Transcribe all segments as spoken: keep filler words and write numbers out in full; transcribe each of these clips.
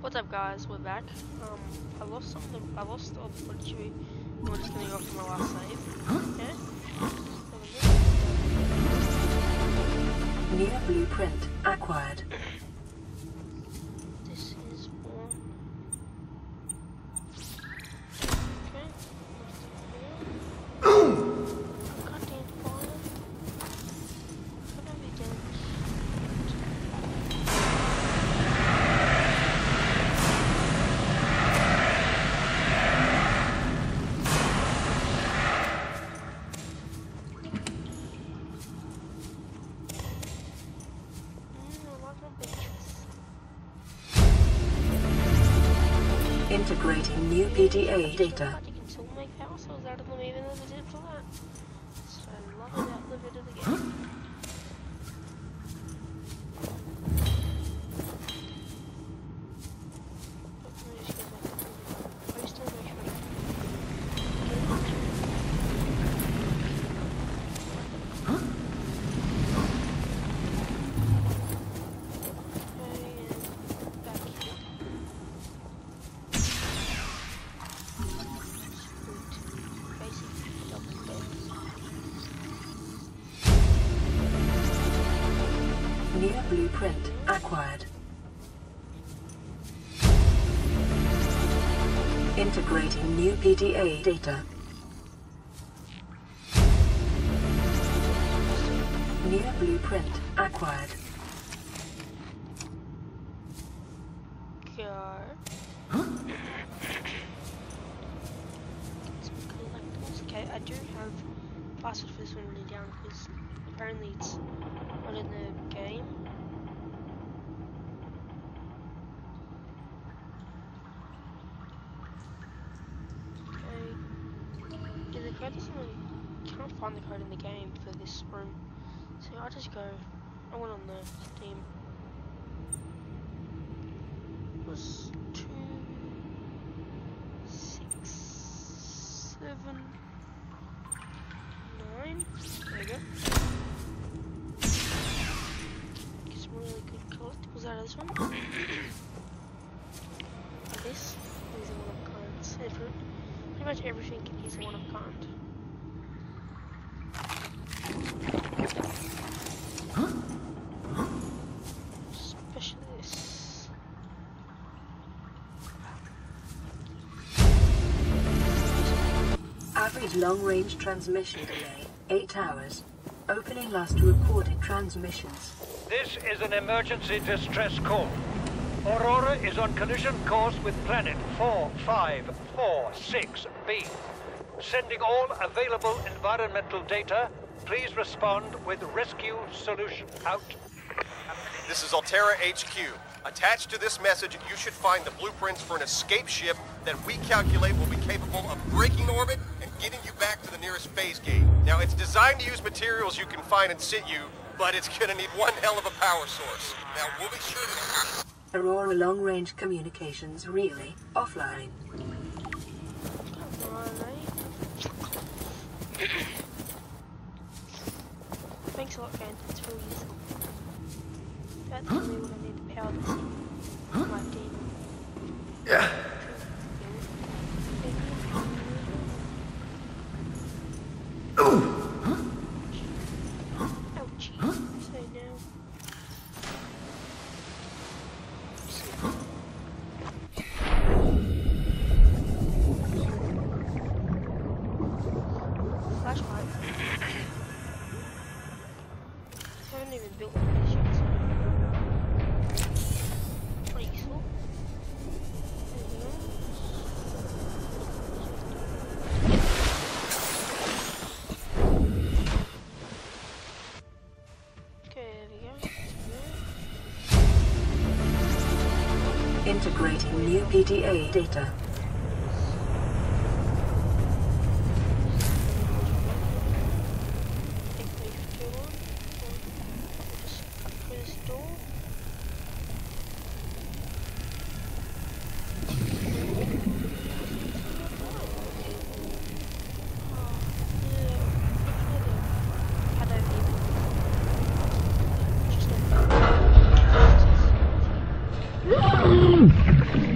What's up, guys? We're back. Um, I lost some of the. I lost all the footage. We we're just gonna go from my last save. Okay. New blueprint acquired. This is for. Okay. Goddamn fire. What have we done? Integrating new P D A data. You can still make power cells out of them even though they did for that. So I love about the bit of the game. New blueprint acquired. Integrating new P D A data. New blueprint acquired. Go. Get some collectibles. Okay, I do have password for this one really down because apparently it's not in the game. Okay. Yeah, the code doesn't really, can't find the code in the game for this room. So I'll just go, I went on the Steam. It was two, six, seven, nine. There you go. Get some really good collectibles out of this one. Like this. These are one of a kind. Pretty much everything is one of a kind. Especially this. Average long-range transmission delay, eight hours. Opening last recorded transmissions. This is an emergency distress call. Aurora is on collision course with planet four five four six B. Sending all available environmental data. Please respond with rescue solution. Out. This is Altera H Q. Attached to this message, you should find the blueprints for an escape ship that we calculate will be capable of breaking orbit and getting you back to the nearest phase gate. Now, it's designed to use materials you can find in situ, but it's gonna need one hell of a power source. Now, we'll be sure to... Aurora long-range communications really offline. Thanks a lot, Ken. It's really useful. That's really what I need to power this my team. Yeah. Ouchie. So now. Flashlight. I haven't even built one of these yet, so pretty useful. Okay, there we go. Integrating new P D A data. Just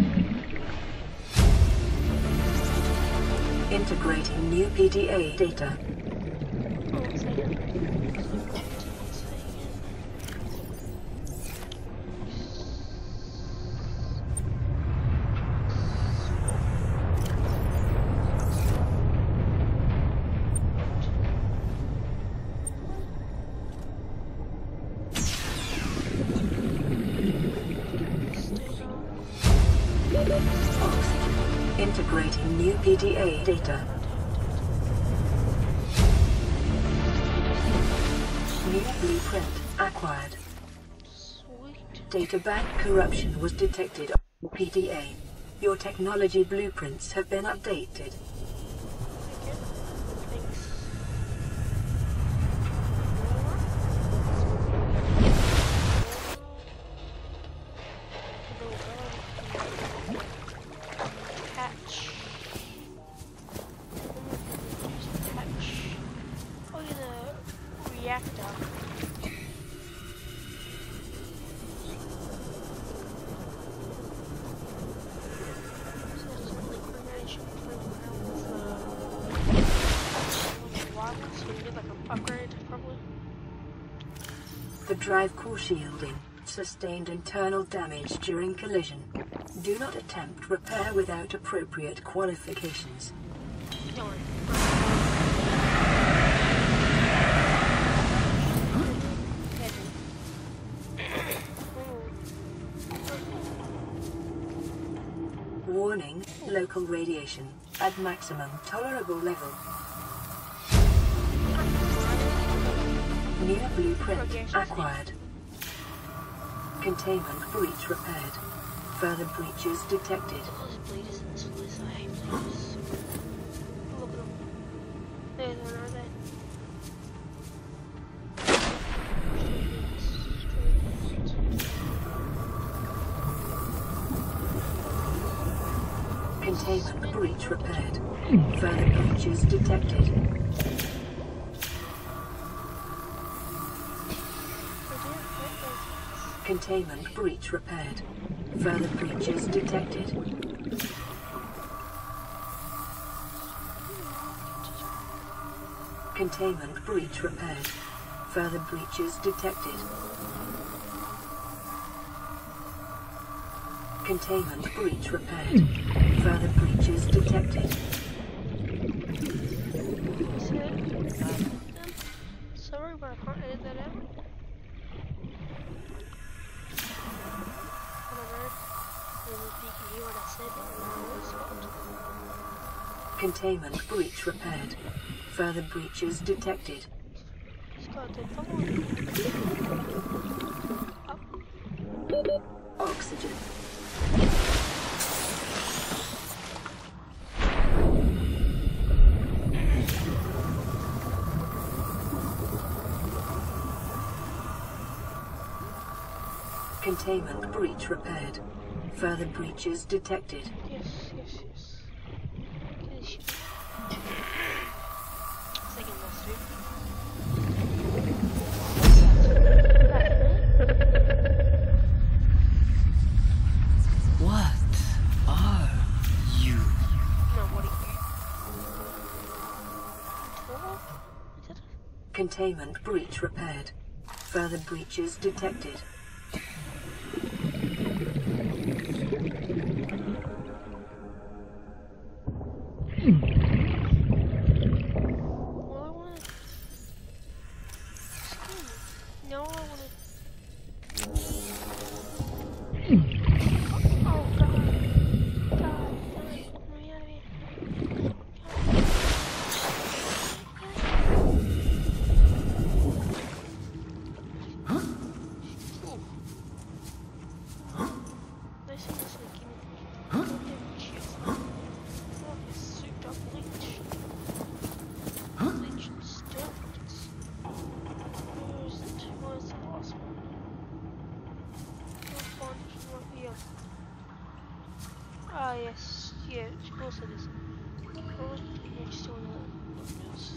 new P D A data. Oh, one second. Integrating new P D A data. New blueprint acquired. Sweet. Data bank corruption was detected on P D A. Your technology blueprints have been updated. Okay. Thanks. Hatch. Hatch. Oh, yeah, the reactor. So there's liquid management playing around with uh, water, so we get like an upgrade probably. The drive core shielding sustained internal damage during collision. Do not attempt repair without appropriate qualifications. Don't worry. Warning, local radiation at maximum tolerable level. New blueprint acquired. Containment breach repaired. Further breaches detected. Those bleeders in this place, I hate bleeders. Look at them. There's one, are they? Containment breach repaired. Further breaches detected. Containment breach repaired. Further breaches detected. Containment breach repaired. Further breaches detected. Containment breach repaired. Further breaches detected. Sorry, but I can't edit that out. If you can hear what I said, containment breach repaired. Further breaches detected. Oxygen. Containment breach repaired. Further breaches detected. Yes, yes, yes. Okay, this should be. Second last week. What are you? No, what are you? Control? Is it? Containment breach repaired. Further breaches detected. No, I want to. Oh god. God. God. Let me out of here. Huh? They say this like in Huh? Huh? Look, it's souped up bleach. Huh? Bleach and stilts. Where's it? Where's the last one? I'll find it right here. Ah, yes. Yeah, of course it is. Oh, you're still in the house.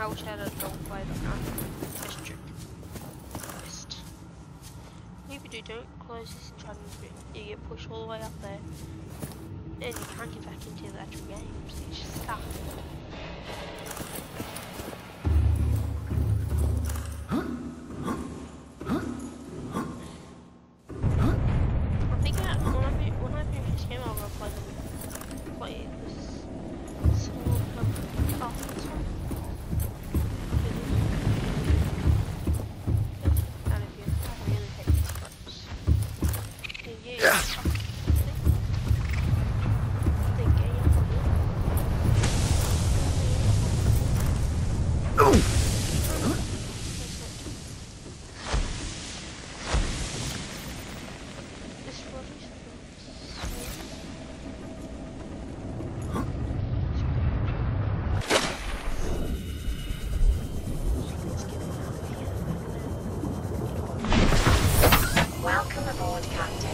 I wish I had a gold five and best trick. Best. If you do, don't close this and try to move it. You get pushed all the way up there. And you can't get back into the actual game, so you're just stuck. I think that when I, when I finish this game, I'll go play, play this small um, after this one. And if you I really hate these ropes. Yeah. yeah. Welcome aboard, Captain.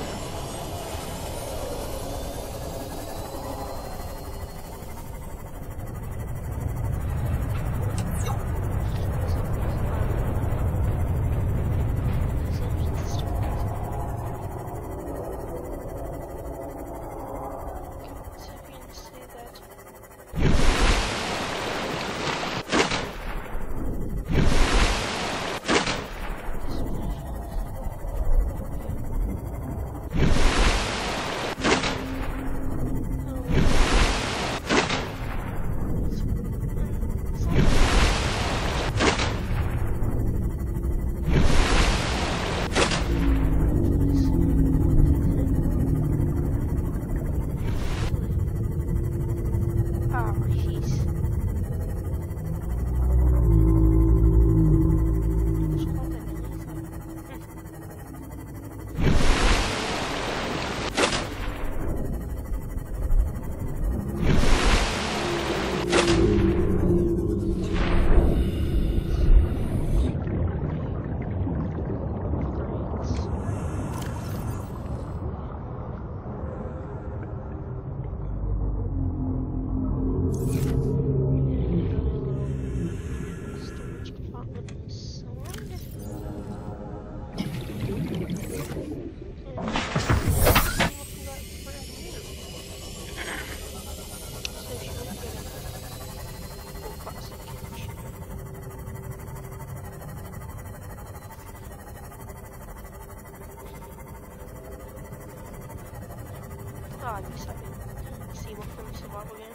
Oh, I missed something. See what from survival game.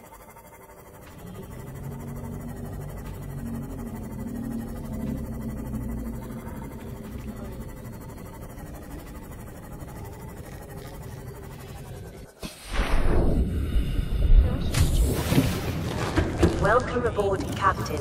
Welcome aboard, Captain.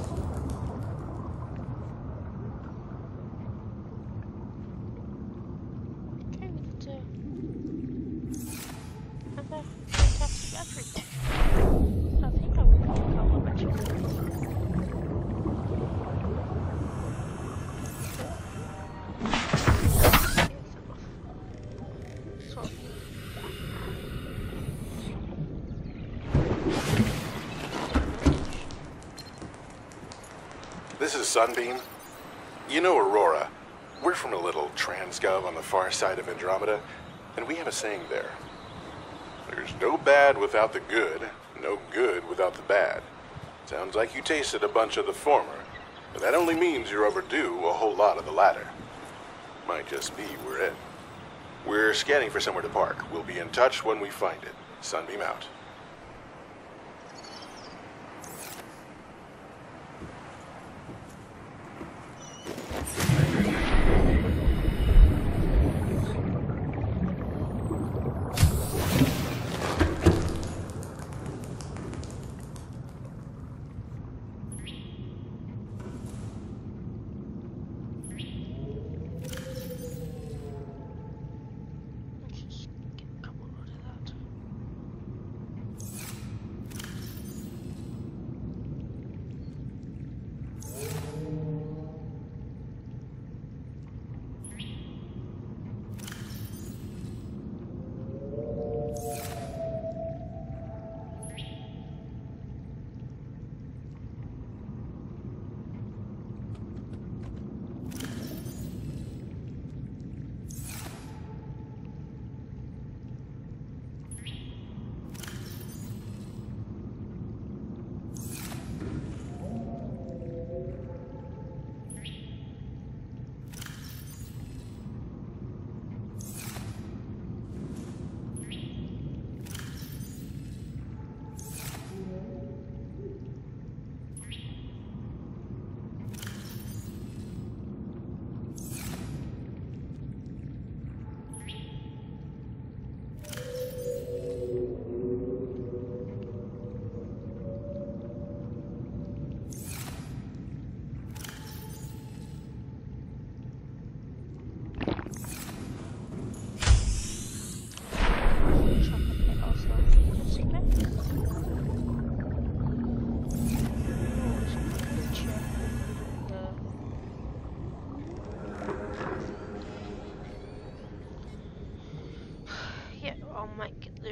This is Sunbeam. You know Aurora. We're from a little Transgov on the far side of Andromeda, and we have a saying there. There's no bad without the good, no good without the bad. Sounds like you tasted a bunch of the former, but that only means you're overdue a whole lot of the latter. Might just be we're in. We're scanning for somewhere to park. We'll be in touch when we find it. Sunbeam out.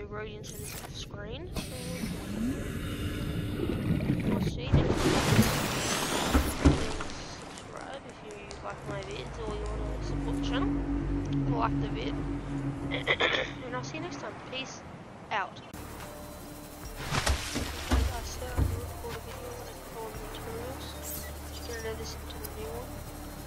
radiance in this off screen. So, we'll see. Subscribe if you like my vids or you want to support the channel. Like the vid. And I'll see you next time. Peace out. I said I would record a video when I put all the materials. Just gonna load this into the new one.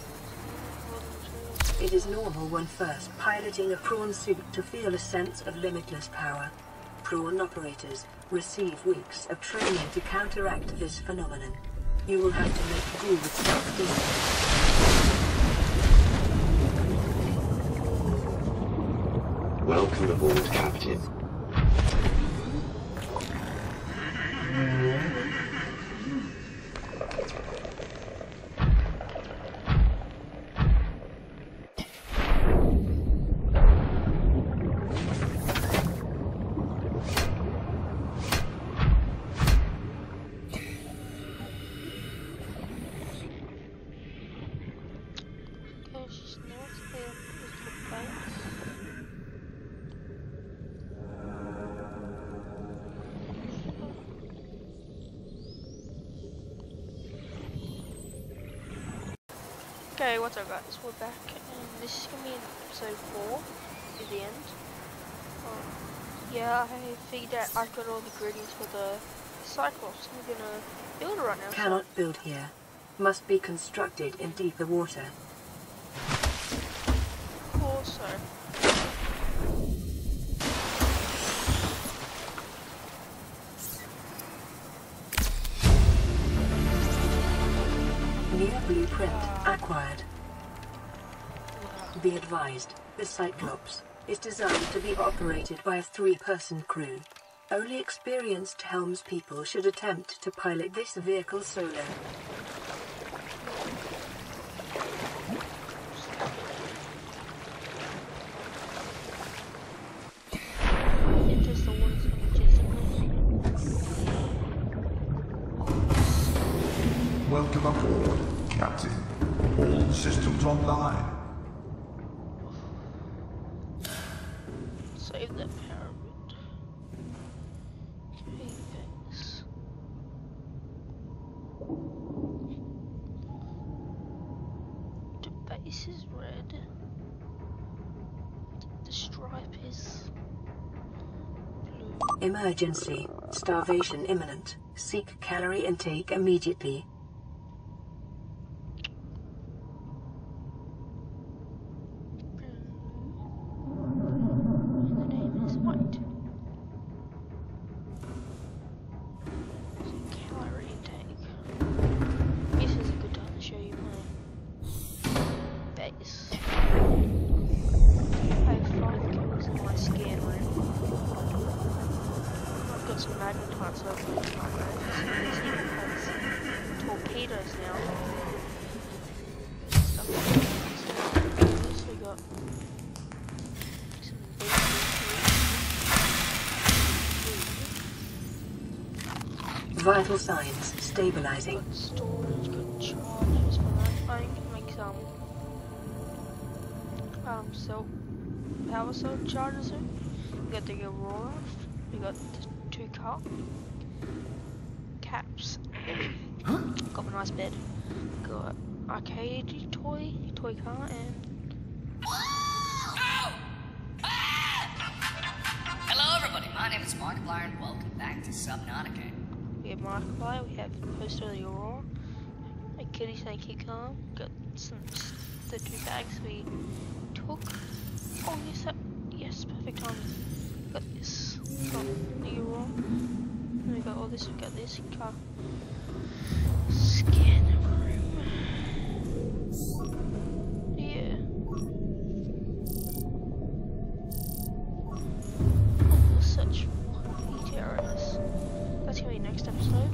It is normal when first piloting a prawn suit to feel a sense of limitless power. Prawn operators receive weeks of training to counteract this phenomenon. You will have to make do with self-discipline. Welcome aboard, Captain. Okay, what's up guys, we're back, and this is going to be in episode four, to the end. Um, yeah, I figured out I've got all the ingredients for the Cyclops. I'm going to build it right now. Cannot so. build here. Must be constructed in deeper water. Also, New blueprint acquired. Be advised, the Cyclops is designed to be operated by a three-person crew. Only experienced helmspeople should attempt to pilot this vehicle solo. Welcome aboard, Captain. All systems online. Save that pyramid. Okay, thanks. The base is red. The stripe is blue. Emergency. Starvation imminent. Seek calorie intake immediately. Torpedoes now. So we got some vital signs stabilizing. Got storage, got charges for that. I can make some um cell power cell chargers here. We got the Aurora, we got the two car caps. Got a nice bed. Got arcade toy, toy car, and hello everybody, my name is Markiplier and welcome back to Subnautica. We have Markiplier, we have Poster of the Aurora, a kitty snake car, got some the two bags we took. Oh yes, that, yes, perfect timing. Got this from the Aurora. And we got all this, we got this car. Scan room. Yeah. Oh, such E T R S. That's gonna be next episode.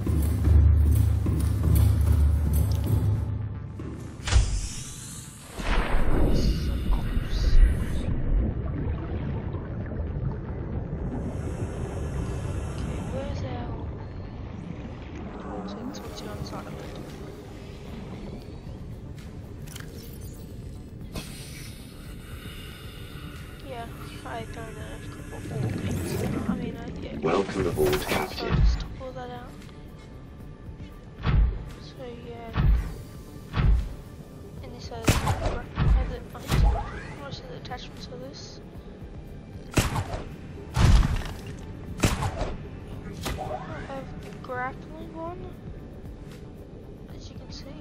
Yeah, I found a couple old things. I mean, uh, yeah. Welcome aboard, So Captain. I'll just pull that out. So yeah. And this has, has it, most of the attachments of this. I have a grappling one, as you can see.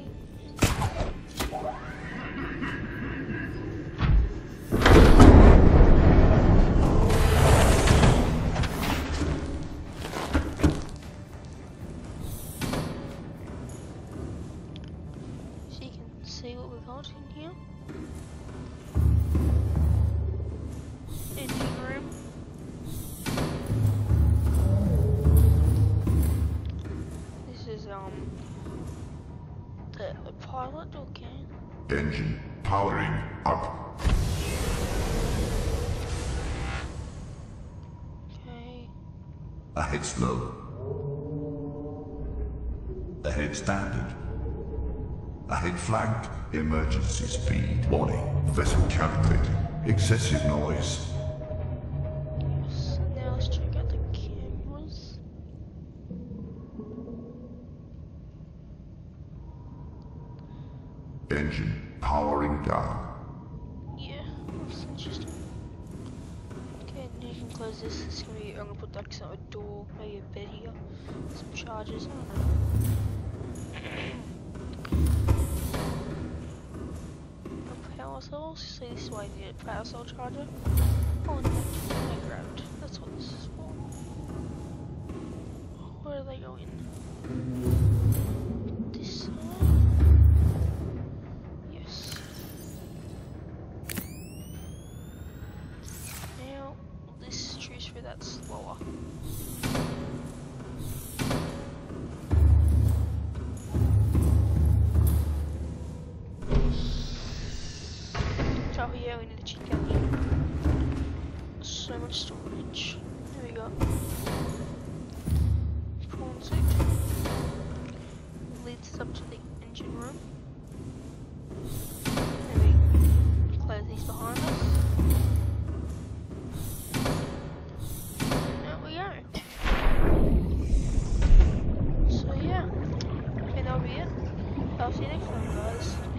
So you can see what we've got in here. Engine room. This is um the, the pilot, okay. Engine powering up. Okay. Ahead slow. Ahead standard. Ahead flanked. Emergency speed. Warning. Vessel calculating. Excessive noise. Yes. Now let's check out the cameras. Engine powering down. Yeah, that's interesting. Okay, now you can close this. It's gonna be, I'm gonna put like some, a door, maybe a bed here, some chargers, I don't know. A power source, see this is why you need a power cell charger. Oh, no, I grabbed. That's what this is for. Where are they going? This side? Yes. Now, let's choose for that slower. Oh yeah, we need a cheat code. So much storage. There we go. Prawn suit. Leads us up to the engine room. There we close these behind us. And there we go. So yeah, I think that'll be it. I'll see you next time, guys.